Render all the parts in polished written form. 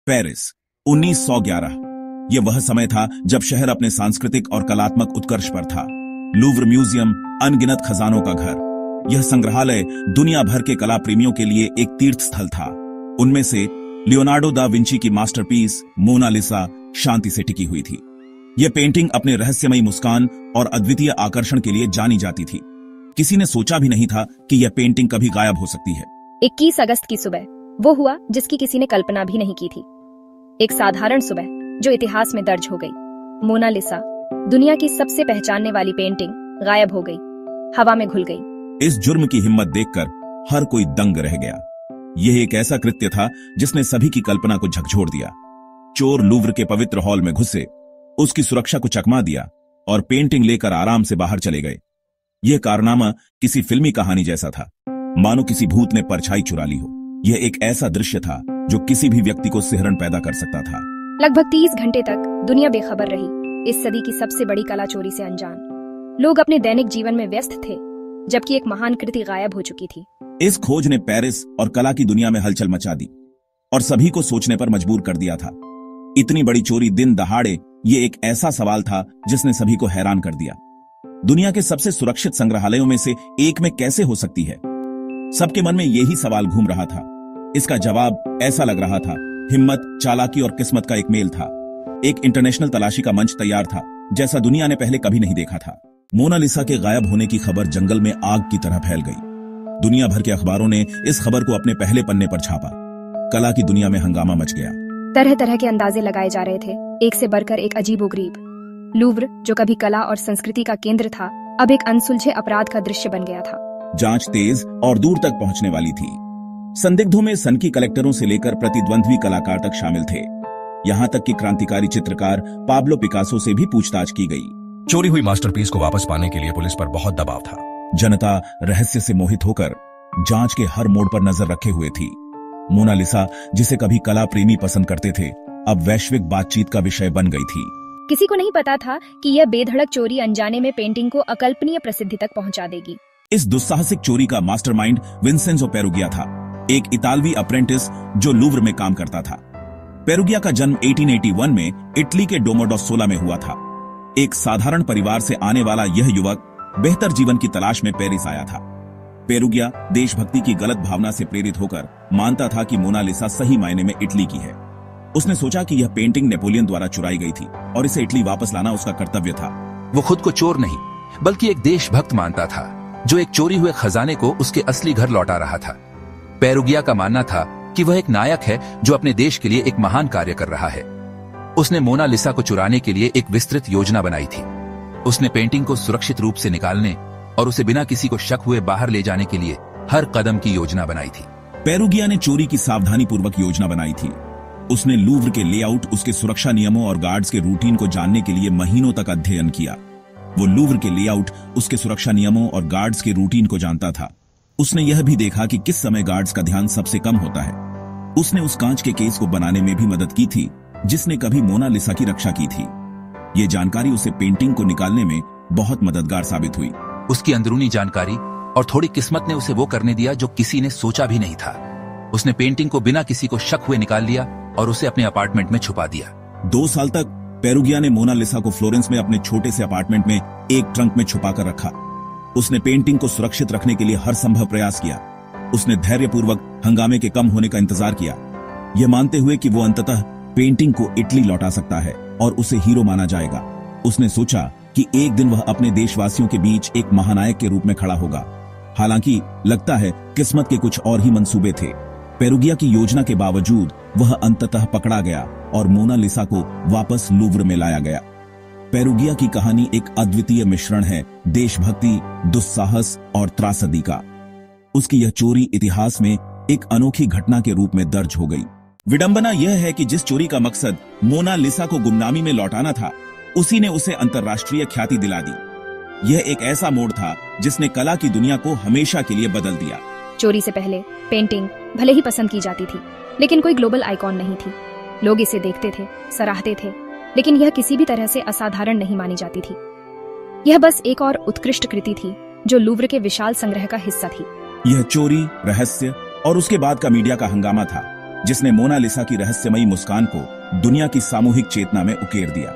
Paris 1911। यह वह समय था जब शहर अपने सांस्कृतिक और कलात्मक उत्कर्ष पर था। लूव्र म्यूजियम अनगिनत खजानों का घर। यह संग्रहालय दुनिया भर के कला प्रेमियों के लिए एक तीर्थ स्थल था। उनमें से लियोनार्डो दा विंची की मास्टरपीस मोनालिसा शांति से टिकी हुई थी। यह पेंटिंग अपने रहस्यमयी मुस्कान और अद्वितीय आकर्षण के लिए जानी जाती थी। किसी ने सोचा भी नहीं था कि यह पेंटिंग कभी गायब हो सकती है। 21 अगस्त की सुबह वो हुआ जिसकी किसी ने कल्पना भी नहीं की थी। एक साधारण सुबह जो इतिहास में दर्ज हो गई। मोनालिसा, दुनिया की सबसे पहचानने वाली पेंटिंग, गायब हो गई, हवा में घुल गई। इस जुर्म की हिम्मत देखकर हर कोई दंग रह गया। यह एक ऐसा कृत्य था जिसने सभी की कल्पना को झकझोर दिया। चोर लूव्र के पवित्र हॉल में घुसे, उसकी सुरक्षा को चकमा दिया और पेंटिंग लेकर आराम से बाहर चले गए। यह कारनामा किसी फिल्मी कहानी जैसा था, मानो किसी भूत ने परछाई चुरा ली हो। यह एक ऐसा दृश्य था जो किसी भी व्यक्ति को सिहरन पैदा कर सकता था। लगभग 30 घंटे तक दुनिया बेखबर रही, इस सदी की सबसे बड़ी कला चोरी से अनजान। लोग अपने दैनिक जीवन में व्यस्त थे, जबकि एक महान कृति गायब हो चुकी थी। इस खोज ने पेरिस और कला की दुनिया में हलचल मचा दी और सभी को सोचने पर मजबूर कर दिया था। इतनी बड़ी चोरी दिन दहाड़े, ये एक ऐसा सवाल था जिसने सभी को हैरान कर दिया। दुनिया के सबसे सुरक्षित संग्रहालयों में से एक में कैसे हो सकती है? सबके मन में यही सवाल घूम रहा था। इसका जवाब ऐसा लग रहा था, हिम्मत, चालाकी और किस्मत का एक मेल था। एक इंटरनेशनल तलाशी का मंच तैयार था, जैसा दुनिया ने पहले कभी नहीं देखा था। मोनालिसा के गायब होने की खबर जंगल में आग की तरह फैल गई। दुनिया भर के अखबारों ने इस खबर को अपने पहले पन्ने पर छापा। कला की दुनिया में हंगामा मच गया। तरह तरह के अंदाजे लगाए जा रहे थे, एक से बढ़कर एक अजीबोगरीब। लूव्र, जो कभी कला और संस्कृति का केंद्र था, अब एक अनसुलझे अपराध का दृश्य बन गया था। जांच तेज और दूर तक पहुंचने वाली थी। संदिग्धों में सनकी कलेक्टरों से लेकर प्रतिद्वंद्वी कलाकार तक शामिल थे। यहां तक कि क्रांतिकारी चित्रकार पाब्लो पिकासो से भी पूछताछ की गई। चोरी हुई मास्टरपीस को वापस पाने के लिए पुलिस पर बहुत दबाव था। जनता रहस्य से मोहित होकर जांच के हर मोड़ पर नजर रखे हुए थी। मोनालिसा, जिसे कभी कला प्रेमी पसंद करते थे, अब वैश्विक बातचीत का विषय बन गई थी। किसी को नहीं पता था कि यह बेधड़क चोरी अनजाने में पेंटिंग को अकल्पनीय प्रसिद्धि तक पहुंचा देगी। इस दुस्साहसिक चोरी का मास्टरमाइंड विंसेंजो पेरुगिया था, एक इतालवी अप्रेंटिस जो लूव्र में काम करता था। पेरुगिया का जन्म 1881 में इटली के डोमोडोसोला में हुआ था। एक साधारण परिवार से आने वाला यह युवक बेहतर जीवन की तलाश में पेरिस आया था। पेरुगिया देशभक्ति की गलत भावना से प्रेरित होकर मानता था कि मोनालिसा सही मायने में इटली की है। उसने सोचा कि यह पेंटिंग नेपोलियन द्वारा चुराई गई थी और इसे इटली वापस लाना उसका कर्तव्य था। वो खुद को चोर नहीं, बल्कि एक देशभक्त मानता था, जो एक चोरी हुए खजाने को उसके असली घर लौटा रहा था। पेरुगिया का मानना था कि वह एक नायक है जो अपने देश के लिए एक महान कार्य कर रहा है। उसने मोनालिसा को चुराने के लिए एक विस्तृत योजना बनाई थी। उसने पेंटिंग को सुरक्षित रूप से निकालने और उसे बिना किसी को शक हुए बाहर ले जाने के लिए हर कदम की योजना बनाई थी। पेरुगिया ने चोरी की सावधानी पूर्वक योजना बनाई थी। उसने लूव्र के लेआउट, उसके सुरक्षा नियमों और गार्ड्स के रूटीन को जानने के लिए महीनों तक अध्ययन किया। वो लूव्र के लेआउट, उसके सुरक्षा नियमों और गार्ड्स के रूटीन को जानता था। उसने यह भी देखा कि किस समय गार्ड्स का ध्यान सबसे कम होता है। उसने उस कांच के केस को बनाने में भी मदद की थी जिसने कभी मोनालिसा की रक्षा की थी। ये जानकारी उसे पेंटिंग को निकालने में बहुत मददगार साबित हुई। उसकी अंदरूनी जानकारी और थोड़ी किस्मत ने उसे वो करने दिया जो किसी ने सोचा भी नहीं था। उसने पेंटिंग को बिना किसी को शक हुए निकाल लिया और उसे अपने अपार्टमेंट में छुपा दिया। 2 साल तक पेरुगिया ने मोनालिसा को फ्लोरेंस में अपने छोटे से अपार्टमेंट में एक ट्रंक में छुपाकर रखा। उसने पेंटिंग को सुरक्षित रखने के लिए हर संभव प्रयास किया। उसने धैर्यपूर्वक हंगामे के कम होने का इंतजार किया, यह मानते हुए कि वो अंततः पेंटिंग को इटली लौटा सकता है और उसे हीरो माना जाएगा। उसने सोचा कि एक दिन वह अपने देशवासियों के बीच एक महानायक के रूप में खड़ा होगा। हालांकि लगता है किस्मत के कुछ और ही मंसूबे थे। पेरुगिया की योजना के बावजूद वह अंततः पकड़ा गया और मोनालिसा को वापस लूव्र में लाया गया। पेरुगिया की कहानी एक अद्वितीय मिश्रण है देशभक्ति, दुस्साहस और त्रासदी का। उसकी यह चोरी इतिहास में एक अनोखी घटना के रूप में दर्ज हो गई। विडंबना यह है कि जिस चोरी का मकसद मोनालिसा को गुमनामी में लौटाना था, उसी ने उसे अंतर्राष्ट्रीय ख्याति दिला दी। यह एक ऐसा मोड़ था जिसने कला की दुनिया को हमेशा के लिए बदल दिया। चोरी से पहले पेंटिंग भले ही पसंद की जाती थी, लेकिन कोई ग्लोबल आइकॉन नहीं थी। लोग इसे देखते थे, सराहते थे, लेकिन यह किसी भी तरह से असाधारण नहीं मानी जाती थी। यह बस एक और उत्कृष्ट कृति थी जो लूव्र के विशाल संग्रह का हिस्सा थी। यह चोरी, रहस्य और उसके बाद का मीडिया का हंगामा था। जिसने मोनालिसा की रहस्यमयी मुस्कान को दुनिया की सामूहिक चेतना में उकेर दिया।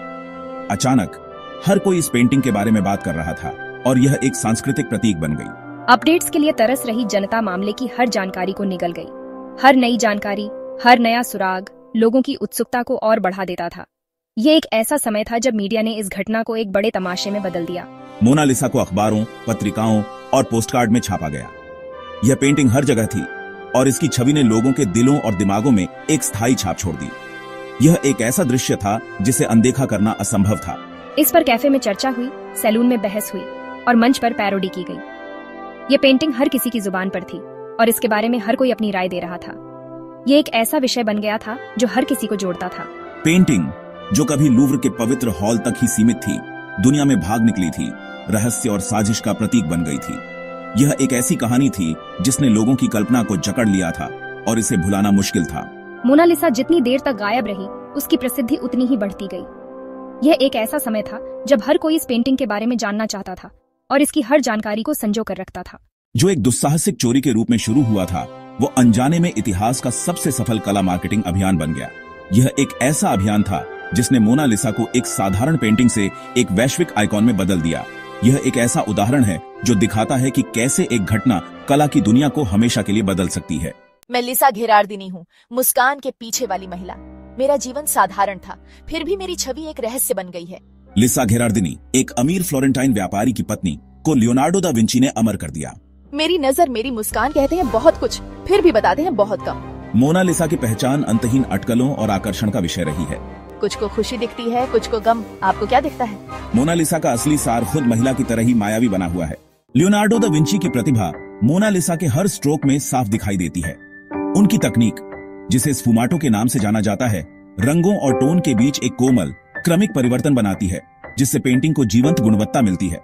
अचानक हर कोई इस पेंटिंग के बारे में बात कर रहा था और यह एक सांस्कृतिक प्रतीक बन गई। अपडेट्स के लिए तरस रही जनता मामले की हर जानकारी को निगल गई। हर नई जानकारी, हर नया सुराग लोगों की उत्सुकता को और बढ़ा देता था। ये एक ऐसा समय था जब मीडिया ने इस घटना को एक बड़े तमाशे में बदल दिया। मोनालिसा को अखबारों, पत्रिकाओं और पोस्टकार्ड में छापा गया। यह पेंटिंग हर जगह थी और इसकी छवि ने लोगों के दिलों और दिमागों में एक स्थायी छाप छोड़ दी। यह एक ऐसा दृश्य था जिसे अनदेखा करना असंभव था। इस पर कैफे में चर्चा हुई, सैलून में बहस हुई और मंच पर पैरोडी की गई। ये पेंटिंग हर किसी की जुबान पर थी और इसके बारे में हर कोई अपनी राय दे रहा था। ये एक ऐसा विषय बन गया था जो हर किसी को जोड़ता था। पेंटिंग, जो कभी लूव्र के पवित्र हॉल तक ही सीमित थी, दुनिया में भाग निकली थी, रहस्य और साजिश का प्रतीक बन गई थी। यह एक ऐसी कहानी थी जिसने लोगों की कल्पना को जकड़ लिया था और इसे भुलाना मुश्किल था। मोनालिसा जितनी देर तक गायब रही, उसकी प्रसिद्धि उतनी ही बढ़ती गई। यह एक ऐसा समय था जब हर कोई इस पेंटिंग के बारे में जानना चाहता था और इसकी हर जानकारी को संजो कर रखता था। जो एक दुस्साहसिक चोरी के रूप में शुरू हुआ था, वो अनजाने में इतिहास का सबसे सफल कला मार्केटिंग अभियान बन गया। यह एक ऐसा अभियान था जिसने मोनालिसा को एक साधारण पेंटिंग से एक वैश्विक आइकॉन में बदल दिया। यह एक ऐसा उदाहरण है जो दिखाता है कि कैसे एक घटना कला की दुनिया को हमेशा के लिए बदल सकती है। मैं लिसा घेरार्दिनी हूँ, मुस्कान के पीछे वाली महिला। मेरा जीवन साधारण था, फिर भी मेरी छवि एक रहस्य बन गई है। लिसा घेरार्दिनी, एक अमीर फ्लोरेंटाइन व्यापारी की पत्नी, को लियोनार्डो दा विंची ने अमर कर दिया। मेरी नजर, मेरी मुस्कान कहते हैं बहुत कुछ, फिर भी बताते हैं बहुत कम। मोनालिसा की पहचान अंतहीन अटकलों और आकर्षण का विषय रही है। कुछ को खुशी दिखती है, कुछ को गम। आपको क्या दिखता है? मोनालिसा का असली सार खुद महिला की तरह ही मायावी बना हुआ है। लियोनार्डो दा विंची की प्रतिभा मोनालिसा के हर स्ट्रोक में साफ दिखाई देती है। उनकी तकनीक, जिसे स्फुमाटो के नाम से जाना जाता है, रंगों और टोन के बीच एक कोमल, क्रमिक परिवर्तन बनाती है, जिससे पेंटिंग को जीवंत गुणवत्ता मिलती है।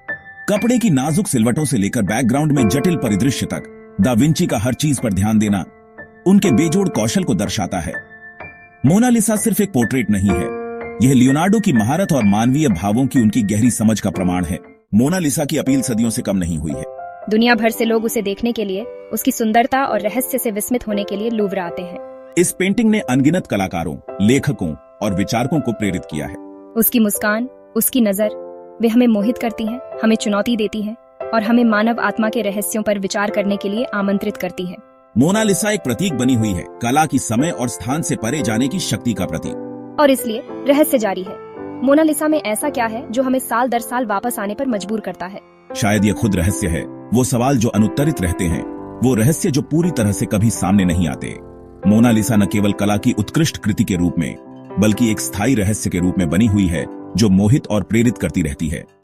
कपड़े की नाजुक सिलवटों से लेकर बैकग्राउंड में जटिल परिदृश्य तक, दा विंची का हर चीज पर ध्यान देना उनके बेजोड़ कौशल को दर्शाता है। मोनालिसा सिर्फ एक पोर्ट्रेट नहीं है, यह लियोनार्डो की महारत और मानवीय भावों की उनकी गहरी समझ का प्रमाण है। मोनालिसा की अपील सदियों से कम नहीं हुई है। दुनिया भर से लोग उसे देखने के लिए, उसकी सुंदरता और रहस्य से विस्मित होने के लिए लूव्र आते हैं। इस पेंटिंग ने अनगिनत कलाकारों, लेखकों और विचारकों को प्रेरित किया है। उसकी मुस्कान, उसकी नजर, वे हमें मोहित करती हैं, हमें चुनौती देती हैं और हमें मानव आत्मा के रहस्यों पर विचार करने के लिए आमंत्रित करती है। मोनालिसा एक प्रतीक बनी हुई है, कला की समय और स्थान से परे जाने की शक्ति का प्रतीक। और इसलिए रहस्य जारी है। मोनालिसा में ऐसा क्या है जो हमें साल दर साल वापस आने पर मजबूर करता है? शायद यह खुद रहस्य है, वो सवाल जो अनुत्तरित रहते हैं, वो रहस्य जो पूरी तरह से कभी सामने नहीं आते। मोनालिसा न केवल कला की उत्कृष्ट कृति के रूप में, बल्कि एक स्थायी रहस्य के रूप में बनी हुई है जो मोहित और प्रेरित करती रहती है।